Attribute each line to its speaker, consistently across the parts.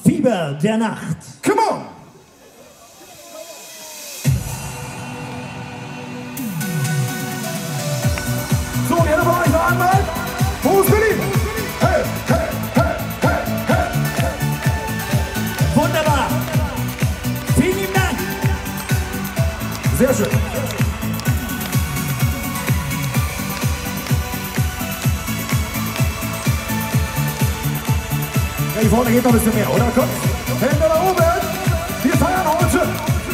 Speaker 1: Fieber der Nacht.
Speaker 2: Come on! So, und jeder von euch noch einmal. Wo ist Berlin? Hey, hey, hey, hey, hey, hey.
Speaker 1: Wunderbar. Vielen lieben Dank.
Speaker 2: Sehr schön. Ja, hier vorne geht noch ein bisschen mehr, oder? Kommt. Hände nach oben. Wir feiern heute.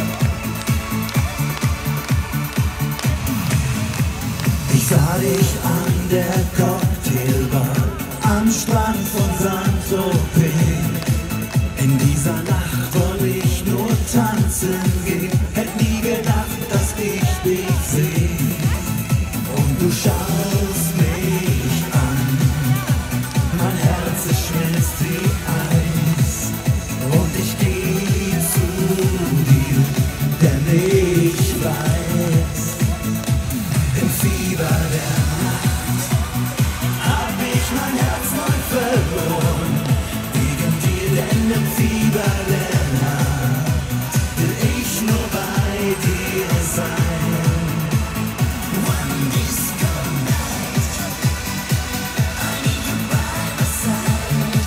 Speaker 3: Ich sah dich an der Cocktailbar am Strand von Saint-Tropez. In dieser Nacht wollte ich nur tanzen gehen. Hätt nie gedacht, dass ich dich seh. Und du schaust mich an. Mein Herz ist schmilzt wie Eis. Und ich geh zu dir, denn ich weiß, im Fieber der Nacht hab ich mein Herz neu verloren. Wegen dir, denn im Fieber der Nacht will ich nur bei dir sein. One disco night, I need you by my side.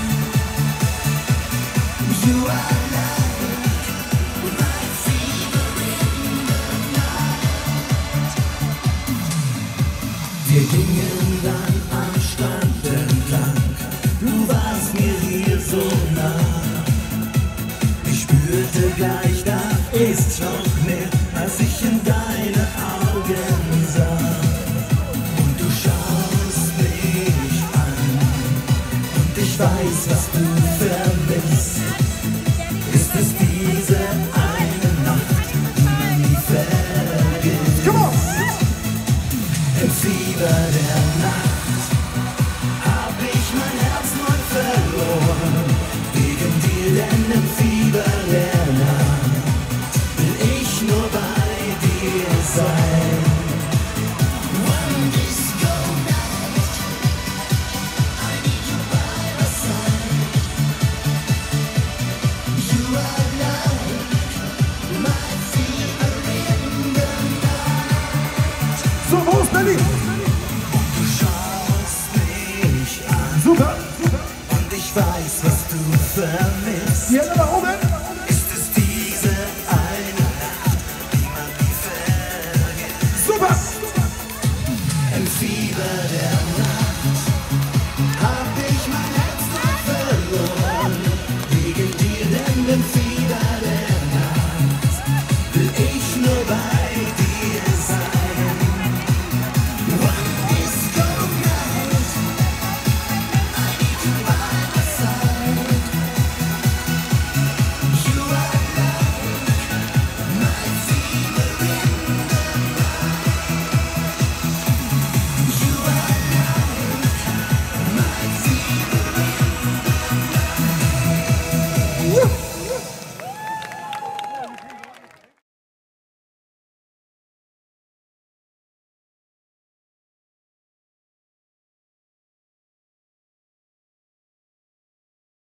Speaker 3: You are like my fever in the night. Wir gingen dann am Strand entlang, du warst mir hier so nah. Ich spürte gleich, da ist noch mehr, als ich in deine Augen sah. Und du schaust mich an, und ich weiß, was du vermisst. Ist es diese eine Nacht, die man nie vergisst?
Speaker 2: Come on!
Speaker 3: Im Fieber der Nacht hab ich mein Herz neu verloren. Wegen dir, denn im Fieber der Nacht will ich nur bei dir sein. One disco night, I need you by my side. You are like my fever in the night.
Speaker 2: So, wo ist Berlin?
Speaker 3: Du schaust mich an
Speaker 2: Super.
Speaker 3: und ich weiß, was du vermisst.
Speaker 2: Die Hände nach oben.
Speaker 3: Ist es diese eine Nacht, die man nie vergisst?
Speaker 2: Super.
Speaker 3: Im Fieber der Nacht hab ich mein Herz neu verloren. Wegen dir, denn im Fieber